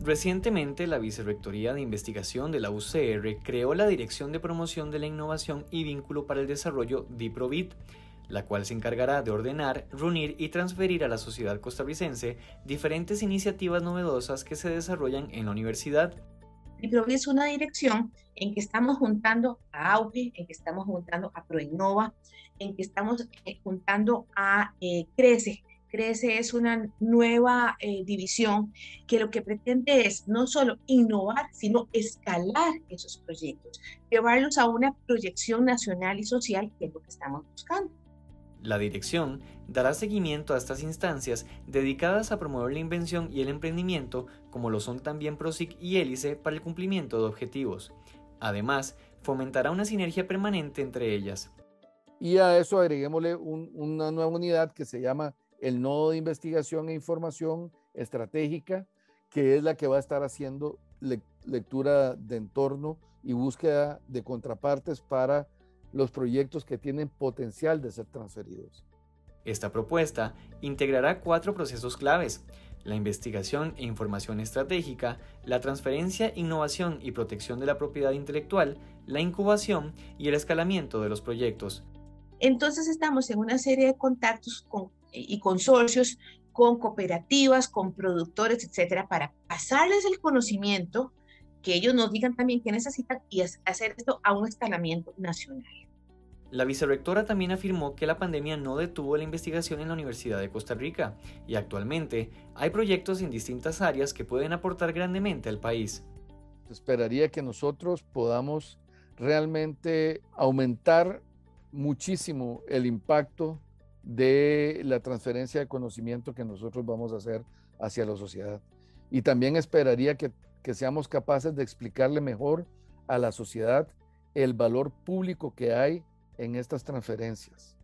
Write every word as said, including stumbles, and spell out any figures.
Recientemente, la Vicerrectoría de Investigación de la U C R creó la Dirección de Promoción de la Innovación y Vínculo para el Desarrollo DIPROVID, la cual se encargará de ordenar, reunir y transferir a la sociedad costarricense diferentes iniciativas novedosas que se desarrollan en la universidad. DIPROVID es una dirección en que estamos juntando a AUGE, en que estamos juntando a ProInnova, en que estamos eh, juntando a eh, CRECE. CRECE es una nueva eh, división que lo que pretende es no solo innovar, sino escalar esos proyectos, llevarlos a una proyección nacional y social, que es lo que estamos buscando. La dirección dará seguimiento a estas instancias dedicadas a promover la invención y el emprendimiento, como lo son también PROSIC y Hélice para el cumplimiento de objetivos. Además, fomentará una sinergia permanente entre ellas. Y a eso agreguémosle un, una nueva unidad que se llama el Nodo de Investigación e Información Estratégica, que es la que va a estar haciendo le lectura de entorno y búsqueda de contrapartes para los proyectos que tienen potencial de ser transferidos. Esta propuesta integrará cuatro procesos claves: la investigación e información estratégica, la transferencia, innovación y protección de la propiedad intelectual, la incubación y el escalamiento de los proyectos. Entonces estamos en una serie de contactos con, y consorcios con cooperativas, con productores, etcétera, para pasarles el conocimiento, que ellos nos digan también qué necesitan y hacer esto a un escalamiento nacional. La vicerrectora también afirmó que la pandemia no detuvo la investigación en la Universidad de Costa Rica y actualmente hay proyectos en distintas áreas que pueden aportar grandemente al país. Esperaría que nosotros podamos realmente aumentar muchísimo el impacto de la transferencia de conocimiento que nosotros vamos a hacer hacia la sociedad. Y también esperaría que, que seamos capaces de explicarle mejor a la sociedad el valor público que hay en estas transferencias.